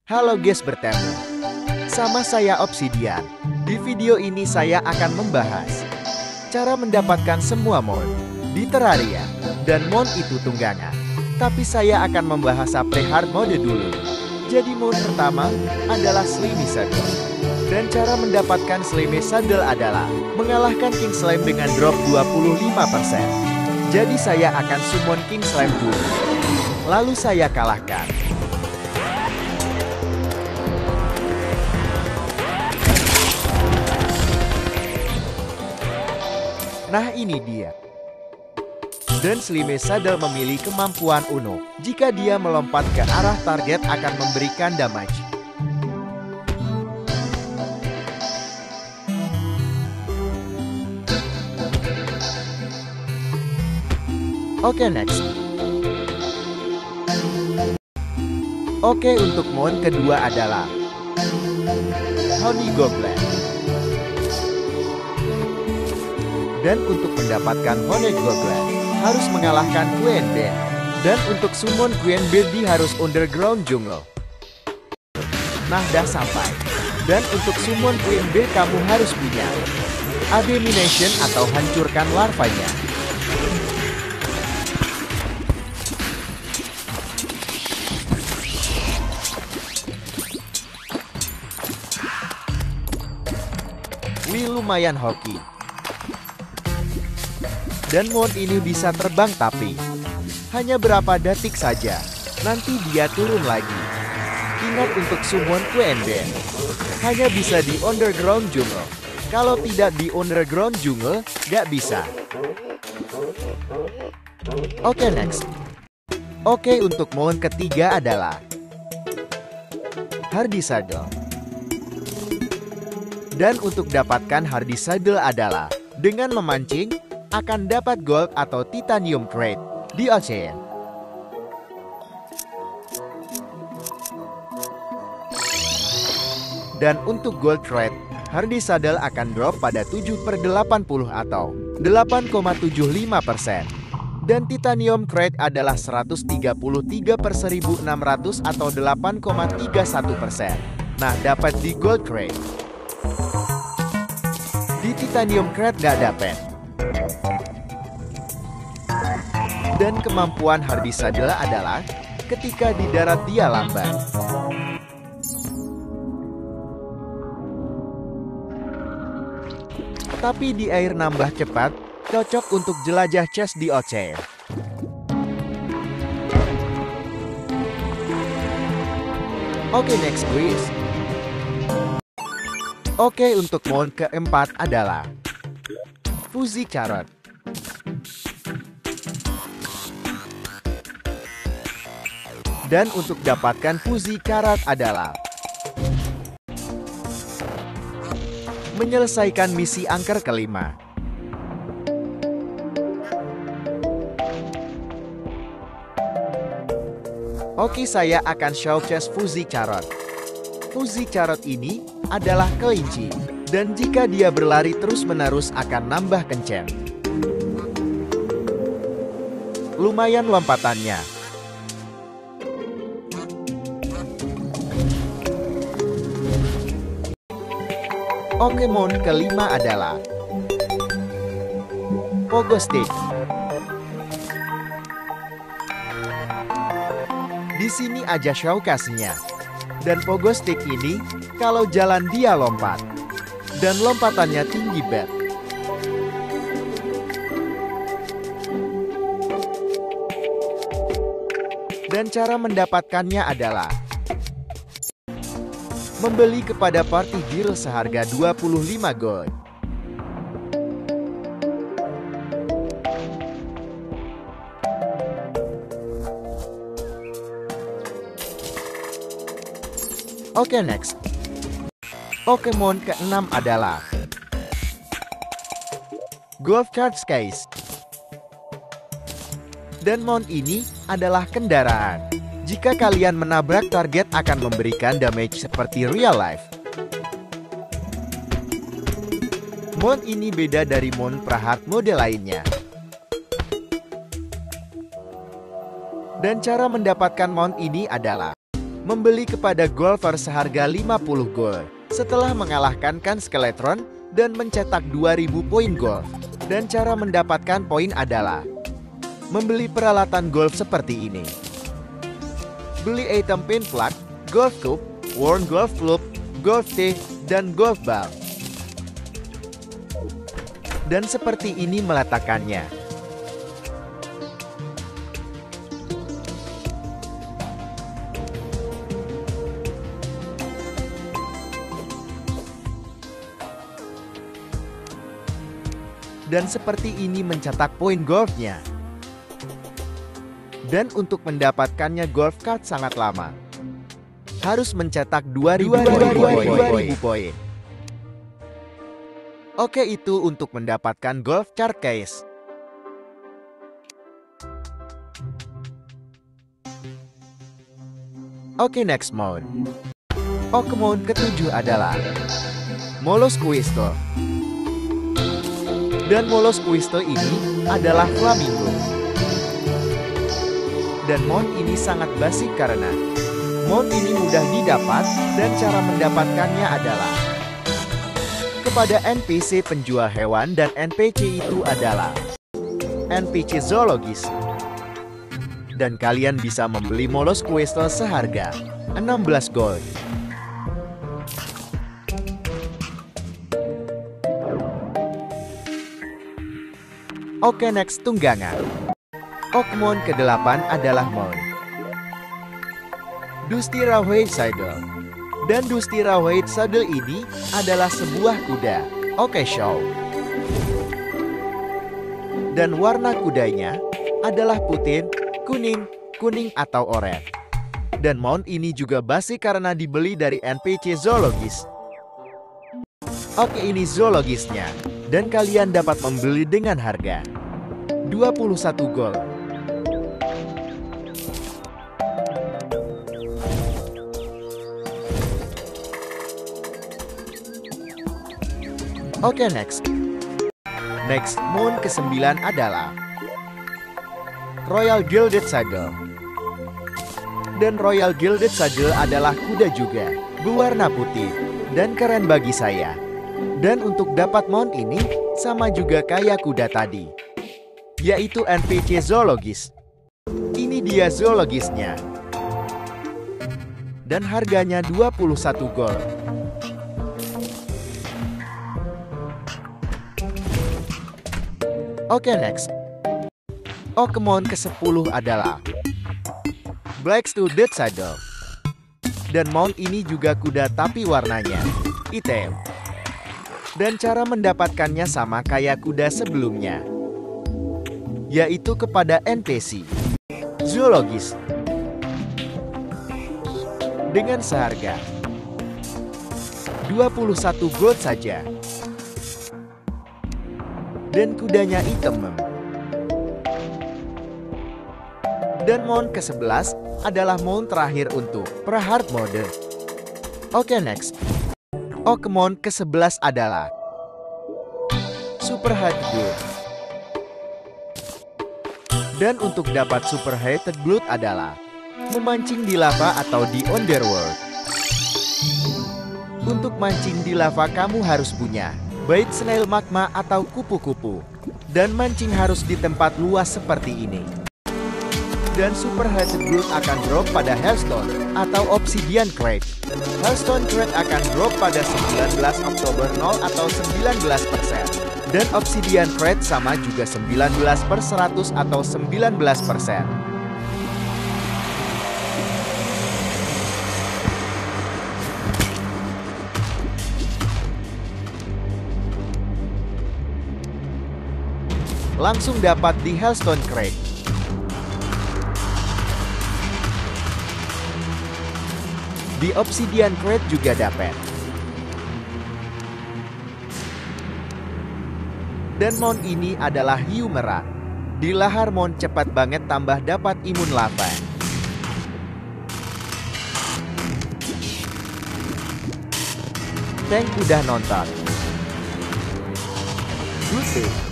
Halo guys, bertemu sama saya Obsidian. Di video ini saya akan membahas cara mendapatkan semua mount di Terraria dan mount itu tunggangan. Tapi saya akan membahas pre-hard mode dulu. Jadi mount pertama adalah Slimy Saddle. Dan cara mendapatkan Slimy Saddle adalah mengalahkan King Slime dengan drop 25%. Jadi saya akan summon King Slime dulu, lalu saya kalahkan. Nah, ini dia. Dan Slimy Saddle memiliki kemampuan unik. Jika dia melompat ke arah target akan memberikan damage. Oke, next. Oke, untuk mount kedua adalah Honey Goblin. Dan untuk mendapatkan Honey Goblin harus mengalahkan Queen Bee. Dan untuk summon Queen Bee harus underground jungle. Nah, dah sampai. Dan untuk summon Queen Bee kamu harus punya Abomination atau hancurkan larvanya. Wih, lumayan hoki. Dan mount ini bisa terbang tapi hanya berapa detik saja. Nanti dia turun lagi. Ingat untuk summon Queen Bee hanya bisa di underground jungle. Kalau tidak di underground jungle, gak bisa. Oke, next. Oke, untuk mount ketiga adalah Hardy Saddle. Dan untuk dapatkan Hardy Saddle adalah dengan memancing akan dapat gold atau titanium crate di ocean. Dan untuk gold crate, Hardy Saddle akan drop pada 7/80 atau 8,75%. Dan titanium crate adalah 133/1600 atau 8,31%. Nah, dapat di gold crate. Di titanium crate gak dapat. Dan kemampuan Hardy Saddle adalah ketika di darat dia lambat. Tapi di air nambah cepat, cocok untuk jelajah chest di ocean. Oke, next please. Oke, untuk mount keempat adalah Fuzzy Carrot. Dan untuk dapatkan Fuzzy Carrot adalah menyelesaikan misi angker kelima. Oke, saya akan showcase Fuzzy Carrot. Fuzzy Carrot ini adalah kelinci. Dan jika dia berlari terus-menerus akan nambah kencang. Lumayan lompatannya. Oke, mount kelima adalah Pogo Stick. Di sini aja showcase-nya. Dan Pogo Stick ini kalau jalan dia lompat. Dan lompatannya tinggi banget. Dan cara mendapatkannya adalah membeli kepada party deal seharga 25 gold. Oke, next. Pokemon ke-6 adalah Golf Carts Case. Dan mount ini adalah kendaraan. Jika kalian menabrak target akan memberikan damage seperti real life. Mount ini beda dari mount pra-hard mode lainnya. Dan cara mendapatkan mount ini adalah membeli kepada golfer seharga 50 gold setelah mengalahkan Skeletron dan mencetak 2000 poin golf. Dan cara mendapatkan poin adalah membeli peralatan golf seperti ini. Beli item pin plug, golf cup, worn golf club, golf tee, dan golf ball. Dan seperti ini meletakkannya. Dan seperti ini mencetak poin golfnya. Dan untuk mendapatkannya golf card sangat lama. Harus mencetak 2000 poin. Oke, itu untuk mendapatkan golf card case. Oke, next mode. Pokemon ketujuh adalah Molosquisto. Dan Molosquisto ini adalah Flamingo. Dan mount ini sangat basic karena mount ini mudah didapat dan cara mendapatkannya adalah kepada NPC penjual hewan dan NPC itu adalah NPC zoologis. Dan kalian bisa membeli Molosquisto seharga 16 gold. Oke, next tunggangan. Pokemon ke-8 adalah Mount Dusty Rawhide Saddle. Dan Dusty Rawhide Saddle ini adalah sebuah kuda. Oke, show. Dan warna kudanya adalah putih, kuning atau oranye. Dan mount ini juga basic karena dibeli dari NPC zoologis. Oke, ini zoologisnya. Dan kalian dapat membeli dengan harga 21 gold. Oke, next. Next mount ke-9 adalah Royal Gilded Saddle. Dan Royal Gilded Saddle adalah kuda juga, berwarna putih, dan keren bagi saya. Dan untuk dapat mount ini, sama juga kayak kuda tadi, yaitu NPC zoologis. Ini dia zoologisnya. Dan harganya 21 gold. Oke, next. Pokemon ke-10 adalah Black-Studded Saddle. Dan mount ini juga kuda tapi warnanya hitam. Dan cara mendapatkannya sama kayak kuda sebelumnya, yaitu kepada NPC zoologis. Dengan seharga 21 gold saja. Dan kudanya hitam. Dan mount ke-11 adalah mount terakhir untuk pre-hard mode. Oke, next. Pokemon ke-11 adalah Super Heated Blood. Dan untuk dapat Super Heated Blood adalah memancing di lava atau di Underworld. Untuk mancing di lava kamu harus punya bait snail magma atau kupu-kupu. Dan mancing harus di tempat luas seperti ini. Dan Super Heated Blood akan drop pada Hearthstone atau Obsidian Crate. Hearthstone Crate akan drop pada 19 Oktober 0 atau 19%. Dan Obsidian Crate sama juga 19/100 atau 19%. Langsung dapat di Hearthstone Crate. Di Obsidian Crate juga dapat. Dan mount ini adalah hiu merah. Di lahar mount cepat banget tambah dapat imun lava. Thank udah nonton. Good day.